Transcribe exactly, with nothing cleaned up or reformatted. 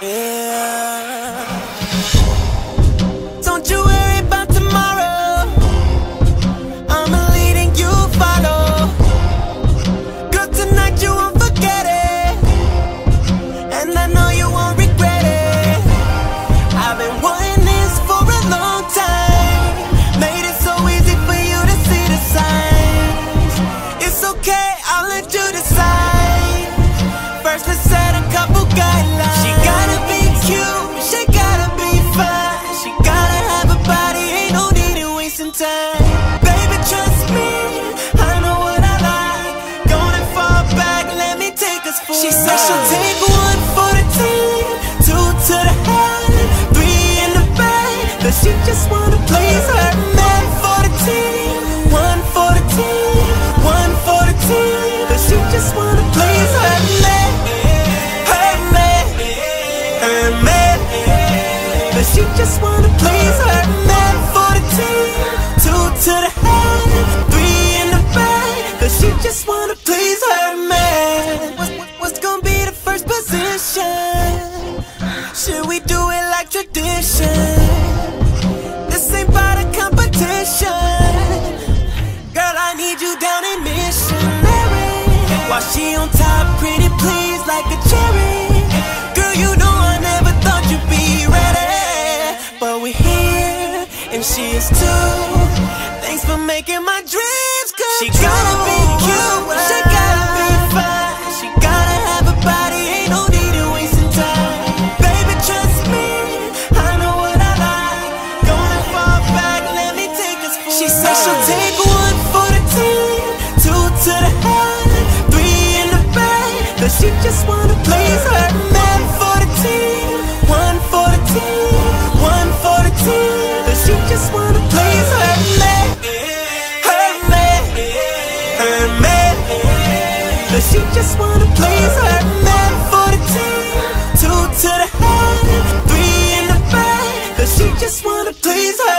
Yeah. Don't you worry about tomorrow. I'm a lead and you follow. Girl, tonight you won't forget it, and I know you won't regret it. I've been wanting this for a long time. Made it so easy for you to see the signs. It's okay, I'll let you decide. First let's set a couple guidelines. She gotta be cute, she gotta be fine. She gotta have a body, ain't no need in wasting time. Baby, trust me, I know what I like. Going far back, let me take us for a ride. She said she'll take one for the team, two to the head, three in the bed, cause she just wanna please her man. For the team, one for the team, one for the team, cause she just wanna please her man. Her man, her man, cause she just wanna please her man. For the team, two to the head, three in the bed, cause she just wanna please her man. What's, what's gonna be the first position? Should we do it like tradition? This ain't about a competition. Girl, I need you down in missionary. While she on top, pretty please like a cherry. Girl, you know I never thought you'd be ready, but we're here, and she is too. Thanks for making my dreams come true. She gotta be cute, she gotta be fine. She gotta have a body, ain't no need in wasting time. Baby, trust me, I know what I like. Going far back, let me take us for a ride. She said she'll take one for the team, two to the head, three in the bed, cause she just wanna please her man. For the team, one for the team, one for the team, cause she just wanna please her man. Her man, her man, cause she just wanna please her man. For the team, two to the head, three in the bed, cause she just wanna please her